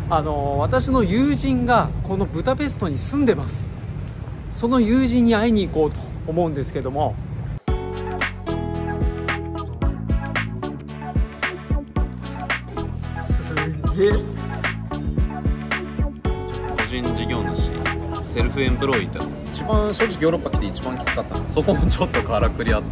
私の友人がこのブダペストに住んでます。その友人に会いに行こうと思うんですけども、すげえ個人事業主セルフエンプロイってやつです。一番正直ヨーロッパ来て一番きつかったのそこもちょっとからくりあって、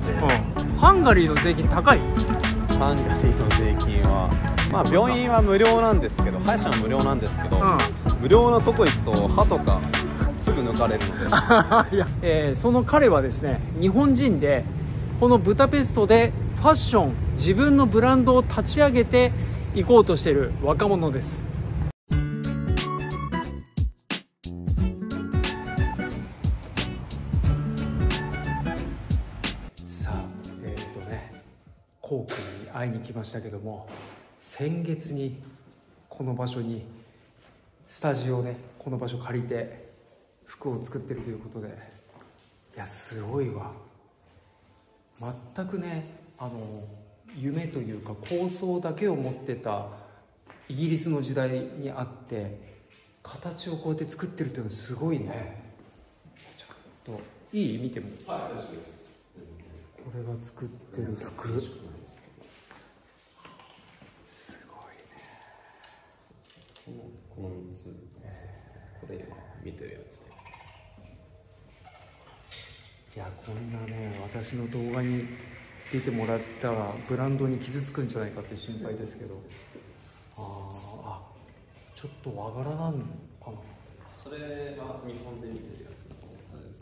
ハンガリーの税金高い。 ハンガリーの税金はまあ病院は無料なんですけど、歯医者は無料なんですけど、無料のとこ行くと歯とかすぐ抜かれるのでいや、その彼はですね、日本人でこのブダペストでファッション、自分のブランドを立ち上げていこうとしている若者です。さあコウ君に会いに来ましたけども、先月にこの場所にスタジオをね、この場所借りて服を作ってるということで、いやすごいわ。全くね、夢というか構想だけを持ってたイギリスの時代にあって形をこうやって作ってるっていうのはすごいね。ちょっといい？見ても。はい、大丈夫です。これが作ってる服すごいね。 この3つ、これ今見てるやつで、 いやこんなね、私の動画に出てもらったらブランドに傷つくんじゃないかって心配ですけど、ちょっと和柄なのかな。 それが日本で見てるやつのあれです。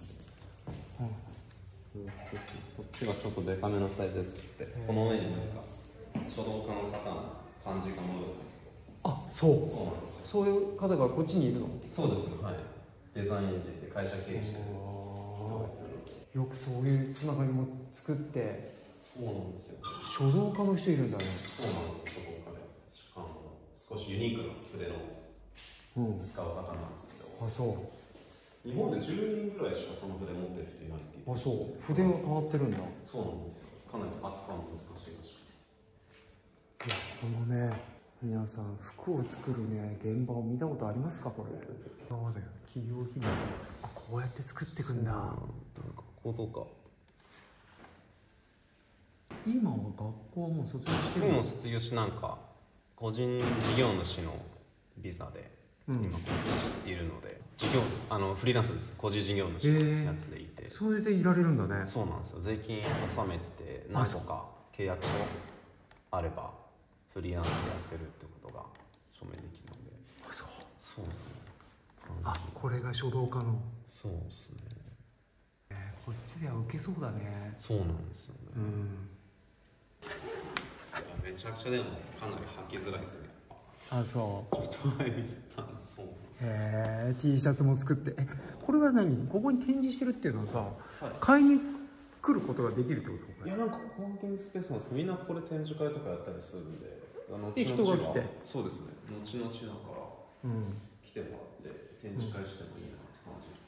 こっちがちょっとデカめのサイズで作って、この上になんか書道家の方の漢字が戻るんです。 そうなんですよ。そういう方がこっちにいるの？そうですね。はい。デザインで会社経営してる。よくそういうつながりも作って。 そうなんですよ。 書道家の人いるんだね。 そうなんです。書道家で。しかも少しユニークな筆の使う方なんですけど。 そう。 日本で10人ぐらいしかその筆持ってる人いないって言って。 そう。筆が変わってるんだ。 そうなんですよ。かなり扱うの難しいらしくて。 いやこのね、皆さん服を作るね現場を見たことありますか？これそうだよ、企業秘密。こうやって作っていくんだ。なんかこことか今は学校はもう卒業してる？ もう卒業し、なんか個人事業主のビザで今いるので、フリーランスです。個人事業主のやつでいて、 それでいられるんだね。 そうなんですよ。税金納めてて何個か契約があればフリーランスでやってるってことが証明できるので。そうですね。 これが書道家の。 そうですね。 こっちでは受けそうだね。 そうなんですよね。めちゃくちゃでもかなり履きづらいですね。 そう。 ちょっと前見せたんで。そう。 T シャツも作って、これは何？ここに展示してるっていうのはさ、買いに来ることができるってこと？ いや、なんかコワーキングスペースなんですけど、みんなこれ展示会とかやったりするんで、 人が来て。 そうですね。後々だから来てもらって展示会してもいいなって感じです。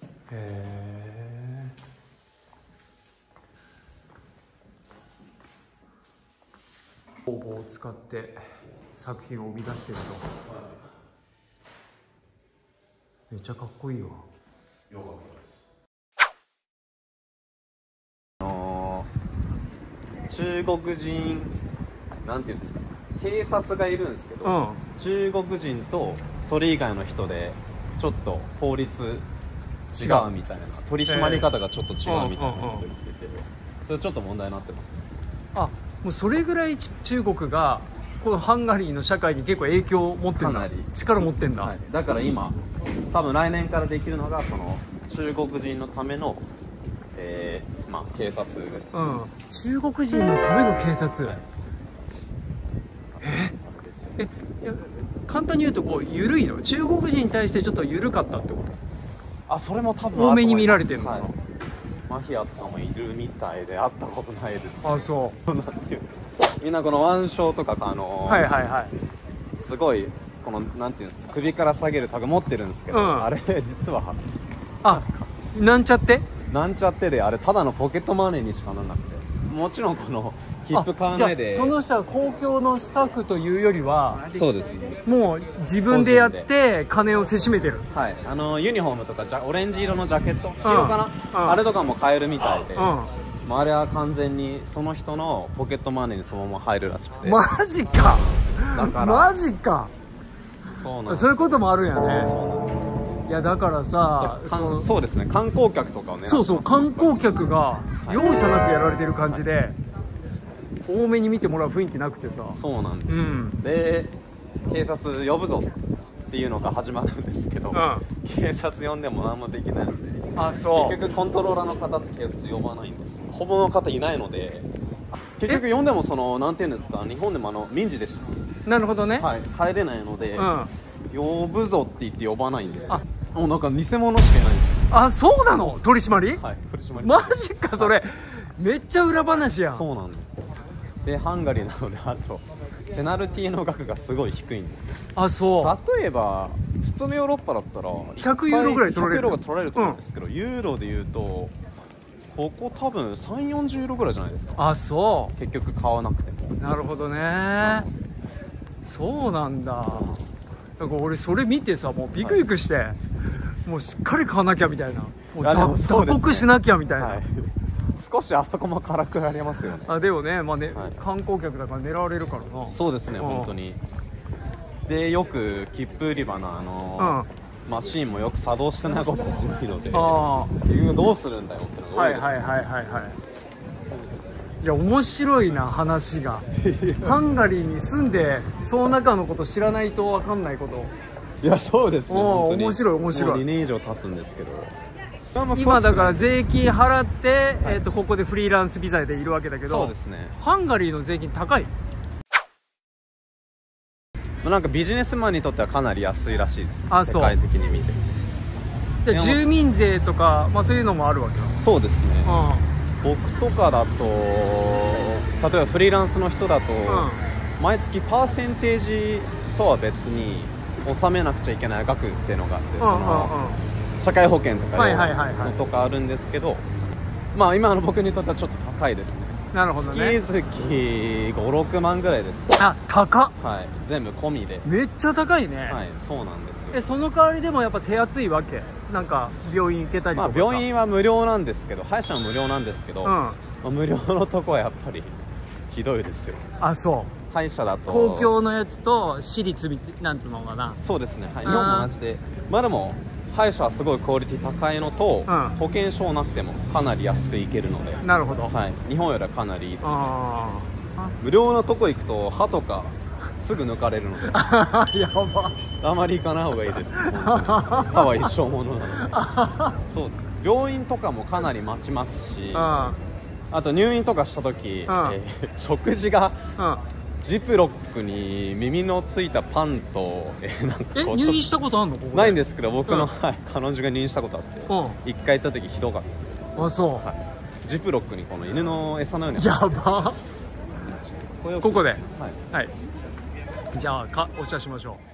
工房を使って作品を生み出してると。めっちゃかっこいいわ。 よかったです。中国人なんていうんですか、警察がいるんですけど、中国人とそれ以外の人でちょっと法律違うみたいな、取り締まり方がちょっと違うみたいなこと言ってて、それちょっと問題になってますね。 もうそれぐらい中国がこのハンガリーの社会に結構影響を持ってるんだ。力持ってんだ。 だから今多分来年からできるのがその中国人のための警察です、 中国人のための警察、簡単に言うとこう緩いの？中国人に対してちょっと緩かったってこと？ それも多分多めに見られてるのかな。 マフィアとかもいるみたいで会ったことないです、ね。 そうなんていうんですか、みんなこの腕章とかすごいこのなんていうんですか、首から下げるタグ持ってるんですけど、あれ実はなんちゃってで、あれただのポケットマネーにしかならなくて、もちろんこの切符買わないで。 じゃあその人は公共のスタッフというよりは、 そうですね。 もう自分でやって金をせしめてる。 はい、ユニフォームとかオレンジ色のジャケット、黄色かな、あれとかも買えるみたいで、まあ、あれは完全にその人のポケットマネーにそのまま入るらしくて。 マジか。 だからマジか。そういうこともあるんやね。 そうなんです。 いやだからさ、 そうですね、観光客とかをね、 そう観光客が容赦なくやられてる感じで、多めに見てもらう雰囲気なくてさ。 そうなんです、で警察呼ぶぞっていうのが始まるんですけど、警察呼んでも何もできないので、結局コントローラーの方って警察呼ばないんですよ。ほぼの方いないので、結局呼んでもなんていうんですか、日本でも民事でした。 なるほどね。 はい、入れないので、呼ぶぞって言って呼ばないんですよ。もうなんか偽物しかいないんです。 あ、そうなの？取り締まり？ はい、取り締まり。 マジか、それめっちゃ裏話やん。 そうなんですよ。でハンガリーなので、あとペナルティーの額がすごい低いんですよ。 あ、そう。 例えば普通のヨーロッパだったら 100ユーロぐらい取られる。 100ユーロが取られると思うんですけど、ユーロでいうとここ多分3、40ユーロぐらいじゃないですか。 あ、そう。 結局買わなくても。 なるほどね。そうなんだ。なんか俺それ見てさ、もうビクビクして、もうしっかり買わなきゃみたいな、もう打刻しなきゃみたいな、 少しあそこも辛くなりますよね。 あ、でもね、まあね、観光客だから狙われるからな。 そうですね、本当に。でよく切符売り場のマシーンもよく作動してないことが多いので、結局どうするんだよってのが多いです。 いや面白いな話が。ハンガリーに住んでその中のこと知らないと分かんないこと。 いやそうですね、 面白い面白い。 もう2年以上経つんですけど、 今だから税金払って、ここでフリーランスビザでいるわけだけど、 そうですね、 ハンガリーの税金高い？ なんかビジネスマンにとってはかなり安いらしいです、 あ、そう。 世界的に見て。 で住民税とか、まあ、そういうのもあるわけだ。 そうですね、僕とかだと例えばフリーランスの人だと、毎月パーセンテージとは別に納めなくちゃいけない額っていうのがあって、その社会保険とかのとかあるんですけど、まあ今の僕にとってはちょっと高いですね。 なるほどね。 月々5、6万ぐらいです。 あ、高っ。 はい、全部込みでめっちゃ高いね。 はい、そうなんですよ。 その代わりでもやっぱ手厚いわけ？なんか病院行けたりとかさ。 まあ病院は無料なんですけど、歯医者は無料なんですけど、無料のとこはやっぱりひどいですよ。 あ、そう。 歯医者だと公共のやつと私立なんていうのかな。 そうですね、はい、日本も同じで、まあでも歯医者はすごいクオリティ高いのと、保険証なくてもかなり安くいけるので。 なるほど、 はい、日本よりはかなりいいですね。無料のとこ行くと歯とかすぐ抜かれるのでやば、あまり行かない方がいいです。本当に歯は一生ものなので。そうです、病院とかもかなり待ちますし、あと入院とかした時、食事が、ジップロックに耳のついたパンと、なんか入院したことあるの？ここないんですけど、僕の、彼女が入院したことあって、一回行った時ひどかったです。 あ、そう。 ジップロックにこの犬の餌のように。 やば。ここで、はい、じゃあお茶しましょ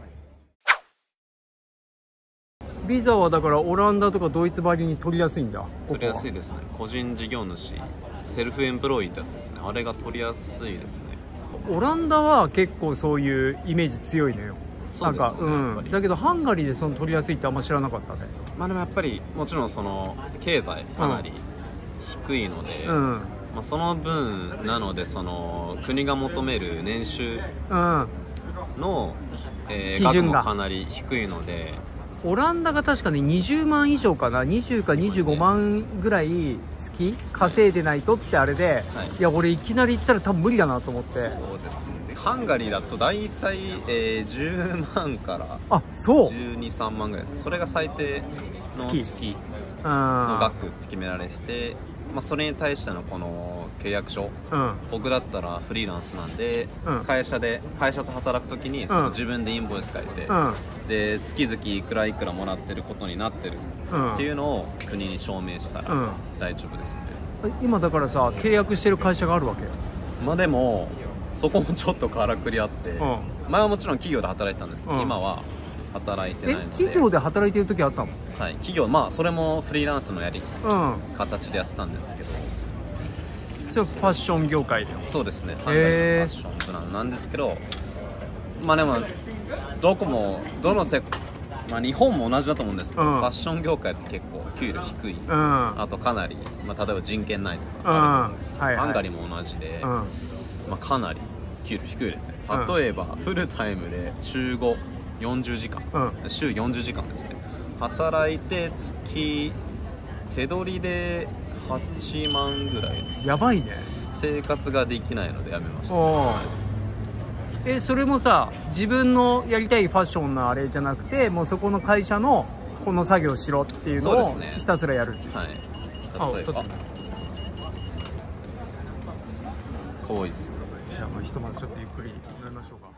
う。ビザはだからオランダとかドイツばりに取りやすいんだ。 取りやすいですね。個人事業主、セルフエンプロイってやつですね。あれが取りやすいですね。 オランダは結構そういうイメージ強いのよ。 そうですよね。 だけどハンガリーでその取りやすいってあんま知らなかったね。 まあでもやっぱりもちろんその経済かなり低いので、まあその分なので、その国が求める年収の額もかなり低いので、 オランダが確かに20万以上かな、20か25万ぐらい月稼いでないとってあれで、いや俺いきなり行ったら多分無理だなと思って。そうですね、ハンガリーだと大体、10万から12、3万ぐらいです。それが最低の月の額って決められてて、まあ、それに対してのこの契約書、僕だったらフリーランスなんで、会社と働くときにその自分でインボイス書いて、で月々いくらいくらもらってることになってるっていうのを国に証明したら大丈夫ですね。 今だからさ、契約してる会社があるわけ？ まあでもそこもちょっとからくりあって、前はもちろん企業で働いてたんですけど、今は働いてないので。 企業で働いてる時あったの？ はい、企業、まあそれもフリーランスの形でやってたんですけど、 そそれファッション業界で。 そうですね、ハンガリーのファッションブランドなんですけど、まあでもどこもまあ日本も同じだと思うんですけど、ファッション業界って結構給料低い、あとかなり、まあ、例えば人権ないとかあると思うんですけど、ハンガリーも同じで、まあ、かなり給料低いですね。例えばフルタイムで週5、40時間、週40時間ですね、働いて月手取りで8万ぐらいです。 やばいね。 生活ができないのでやめました。 それもさ、自分のやりたいファッションのあれじゃなくて、もうそこの会社のこの作業しろっていうのをひたすらやるっていう。 はい。例えばかわいいですね。 じゃあもうひとまずちょっとゆっくり飲みましょうか。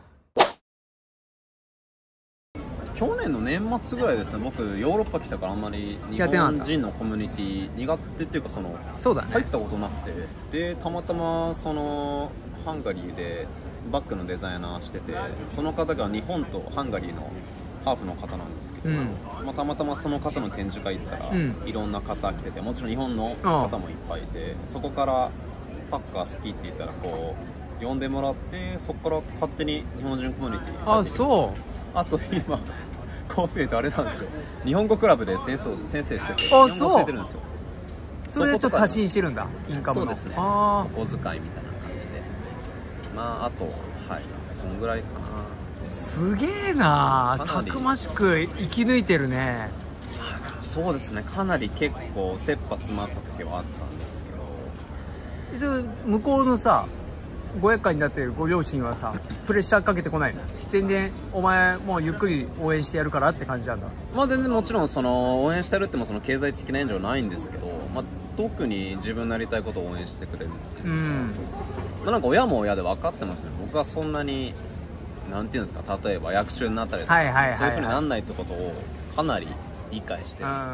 去年の年末ぐらいですね、僕ヨーロッパ来たからあんまり日本人のコミュニティ苦手っていうか、 そうだね、 入ったことなくて、でたまたまそのハンガリーでバッグのデザイナーしてて、その方が日本とハンガリーのハーフの方なんですけど、まあ、たまたまその方の展示会行ったら、いろんな方来てて、もちろん日本の方もいっぱいいて、そこからサッカー好きって言ったらこう呼んでもらって、そこから勝手に日本人コミュニティ入ってきました。あと今こう見えてあれなんですよ、日本語クラブで先生してて、日本語教えてるんですよ。 それでちょっと足しにしてるんだ、インカムの。 そうですね、お小遣いみたいな感じで、まああとそのぐらいかな。 すげえな、たくましく生き抜いてるね。 そうですね、かなり結構切羽詰まった時はあったんですけど。 向こうのさ、ご厄介になっているご両親はさ、プレッシャーかけてこないの？全然お前もうゆっくり応援してやるからって感じなんだ。 まあ全然もちろん応援してやるっても経済的な援助はないんですけど、まあ、特に自分のやりたいことを応援してくれる。まあ、なんか親も親で分かってますね。僕はそんなになんていうんですか、例えば役所になったりとか、そういうふうにならないってことをかなり理解してるの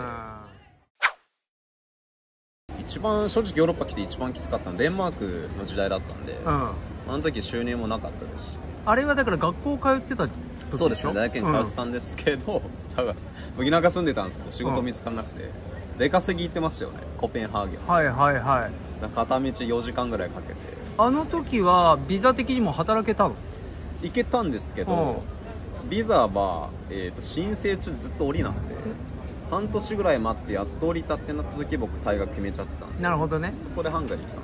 で。一番正直ヨーロッパ来て一番きつかったのはデンマークの時代だったんで、あの時収入もなかったですし。 あれはだから学校通ってた時でしょ？ そうですね、大学に通ってたんですけど、だから僕田舎住んでたんですけど仕事見つからなくて、出稼ぎ行ってましたよね、コペンハーゲン。片道4時間ぐらいかけて。 あの時はビザ的にも働けたの？ 行けたんですけど、ビザは、申請中ずっと降りなくて、半年ぐらい待ってやっと降りたってなった時僕退学決めちゃってたんで。 なるほどね。 そこでハンガリー来たん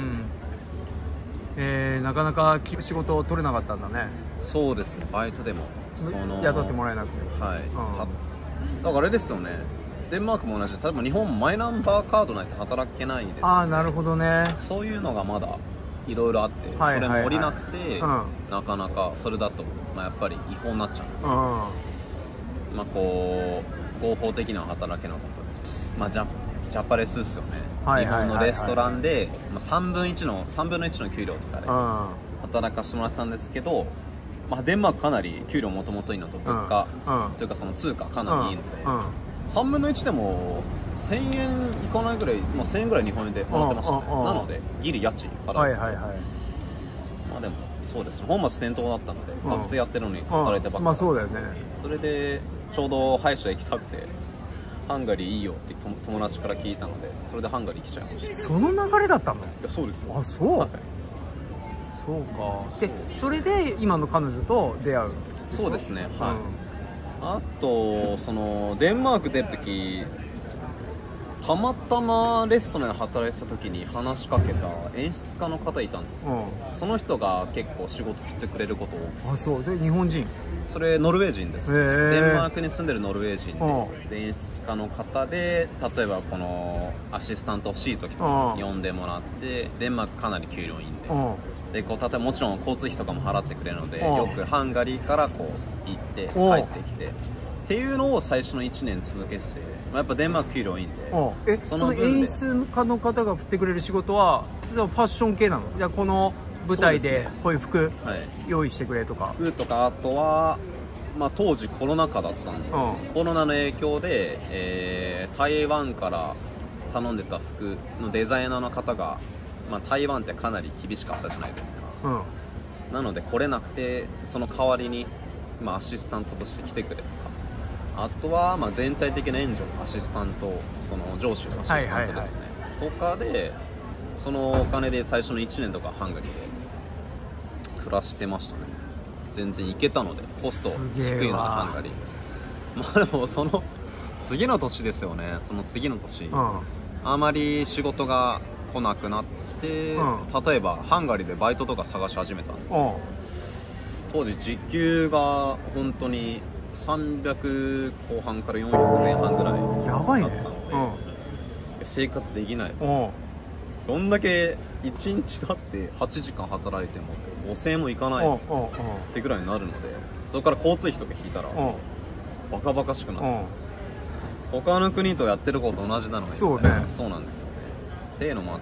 ですよ。なかなか仕事を取れなかったんだね。 そうですね、バイトでも雇ってもらえなくて。 だからあれですよね、デンマークも同じで、例えば日本もマイナンバーカードないと働けないですよね。 ああ、なるほどね。 そういうのがまだいろいろあって、それも降りなくて、なかなかそれだと、まあ、やっぱり違法になっちゃう。まあこう合法的には働けなかったです。まあジャパレスですよね。日本のレストランで、まあ、3分の1の給料とかで働かせてもらったんですけど、まあ、デンマークかなり給料もともといいのと物価というかその通貨かなりいいので、3分の1でも1000円いかないぐらい、まあ、1000円ぐらい日本円でもらってましたね。なのでギリ家賃払ってて、まあでもそうですね、本末転倒だったので、学生やってるのに働いてばっかり、 まあそうだよね。 それでちょうど歯医者行きたくて、ハンガリーいいよって友達から聞いたので、それでハンガリー来ちゃいました。 その流れだったの？いや、そうですよ。 あ、そう、そうか。でそれで今の彼女と出会う？ そうですね、あとデンマーク出るとき、たまたまレストランで働いてた時に話しかけた演出家の方いたんですよ。その人が結構仕事振ってくれることを。 あ、そう。それ日本人？ それノルウェー人です。デンマークに住んでるノルウェー人で、演出家の方で、例えばこのアシスタント欲しい時とか呼んでもらって、デンマークかなり給料いいんで、でこう例えばもちろん交通費とかも払ってくれるので、よくハンガリーからこう行って帰ってきてっていうのを最初の1年続けてて、やっぱデンマーク給料いいんで。 その演出家の方が振ってくれる仕事はファッション系なの？じゃあこの舞台でこういう服用意してくれとか。 服とか、あとは、まあ、当時コロナ禍だったんで、コロナの影響で、台湾から頼んでた服のデザイナーの方が、まあ、台湾ってかなり厳しかったじゃないですか。なので来れなくて、その代わりに、まあ、アシスタントとして来てくれとか、あとはまあ全体的な援助、アシスタント、その上司のアシスタントですね、とかでそのお金で最初の1年とかハンガリーで暮らしてましたね。全然行けたので、コスト低いのでハンガリー。まあでもその次の年ですよね。その次の年、あまり仕事が来なくなって、例えばハンガリーでバイトとか探し始めたんですよ。当時時給が本当に300後半から400前半ぐらいだったので、生活できない。どんだけ1日だって8時間働いても5000円もいかないってぐらいになるので、そこから交通費とか引いたらバカバカしくなってくるんですよ。他の国とやってること同じなのに、 そうね、 そうなんですよねっていうのもあって、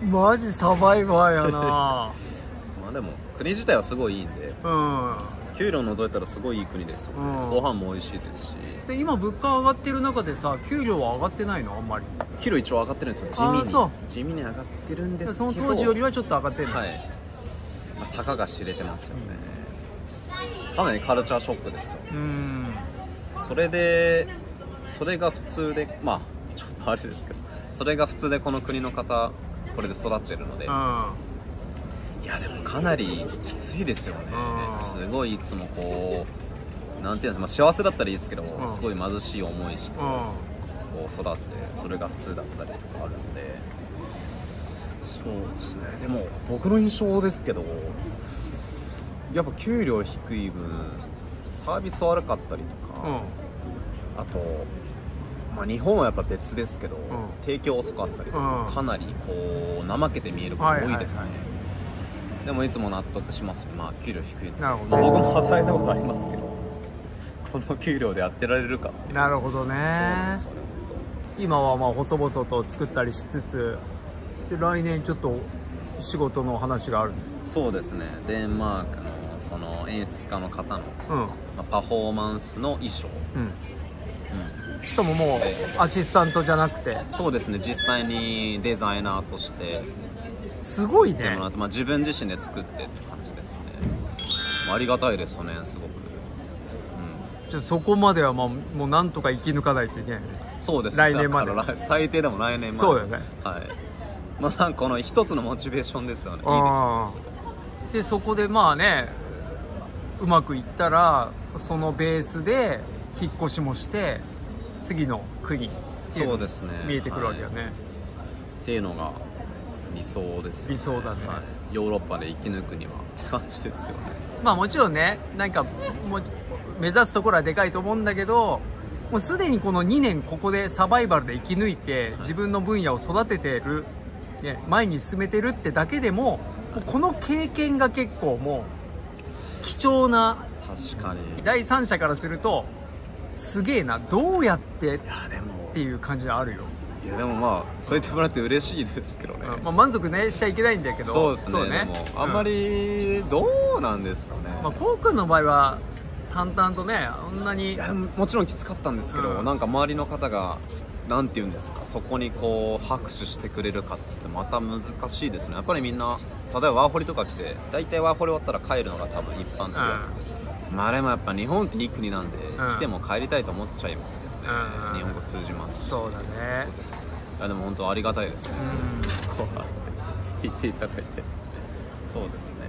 マジサバイバーやなまあでも国自体はすごいいいんで、給料除いたらすごいいい国ですよね。ご飯も美味しいですし。 で今物価上がってる中でさ、給料は上がってないの？あんまり。 給料一応上がってるんですよ。地味に上がってるんですけど、 その当時よりはちょっと上がってるの。 はい、まあ、たかが知れてますよね。かなりカルチャーショックですよ。それが普通で、まあちょっとあれですけど、それが普通でこの国の方これで育ってるので、いやでもかなりきついですよね。すごいいつもこうなんていうんですか、まあ、幸せだったらいいですけど、すごい貧しい思いしてこう育って、それが普通だったりとかあるので、そうですね。でも僕の印象ですけど、やっぱ給料低い分サービス悪かったりとか、あと、まあ、日本はやっぱ別ですけど、提供遅かったりとか、かなりこう怠けて見えること多いですね。でもいつも納得しますね。まあ給料低いので、まあ、僕も働いたことありますけど、この給料でやってられるかっていう。 なるほどね。今はまあ細々と作ったりしつつで、来年ちょっと仕事の話がある。 そうですね。デンマークのその演出家の方の、まあ、パフォーマンスの衣装、 しかももうアシスタントじゃなくて、 そうですね、実際にデザイナーとしてすごいね。 まあ、自分自身で作ってって感じですね。ありがたいですよね、すごく。 じゃあそこまではまあもうなんとか生き抜かないといけないね。 そうです。 来年まで。 最低でも来年まで。 そうだよね。 はい。まあなんかこの一つのモチベーションですよね。いいですよね。 でそこでまあね、うまくいったらそのベースで引っ越しもして次の国っていうのが見えてくるわけよね。 っていうのが理想ですよね。 理想だね。 ヨーロッパで生き抜くにはって感じですよね。 まあもちろんね、なんかもう目指すところはでかいと思うんだけど、もうすでにこの2年ここでサバイバルで生き抜いて自分の分野を育ててる、ね、前に進めてるってだけでも、この経験が結構もう貴重な。 確かに第三者からするとすげえな、どうやってっていう感じがあるよ。 いやでもまあそう言ってもらって嬉しいですけどね。 まあ満足ねしちゃいけないんだけど。 そうですね。でもあんまりどうなんですかね。 まあこうくんの場合は淡々とね、あんなに。 いやもちろんきつかったんですけど、なんか周りの方がなんて言うんですか、そこにこう拍手してくれるかってまた難しいですね。やっぱりみんな例えばワーホリとか来て、大体ワーホリ終わったら帰るのが多分一般的だと思うんです。まあでもやっぱ日本っていい国なんで、来ても帰りたいと思っちゃいますよね。日本語通じますし。 そうだね。 そうです。いやでも本当ありがたいですね。こう言っていただいて。そうですね。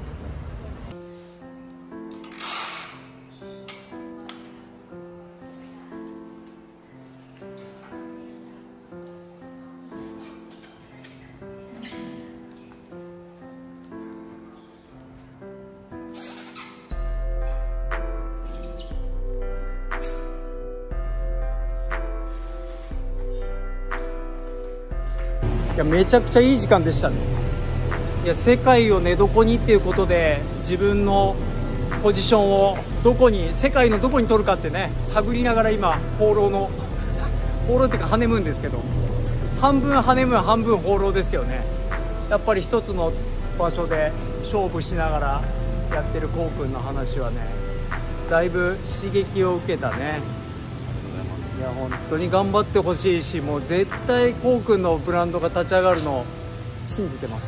いやめちゃくちゃいい時間でしたね。いや世界を寝床にっていうことで自分のポジションをどこに、世界のどこに取るかってね探りながら今放浪っていうかハネムーンですけど、半分ハネムーン半分放浪ですけどね。やっぱり一つの場所で勝負しながらやってるこうくんの話はね、だいぶ刺激を受けたね。いや本当に頑張ってほしいし、もう絶対こうくんのブランドが立ち上がるのを信じてます。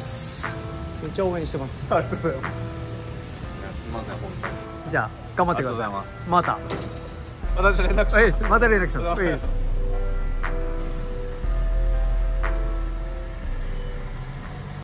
めっちゃ応援してます。 ありがとうございます。いやすみません本当に。 じゃあ頑張ってください。また連絡します。 また連絡します。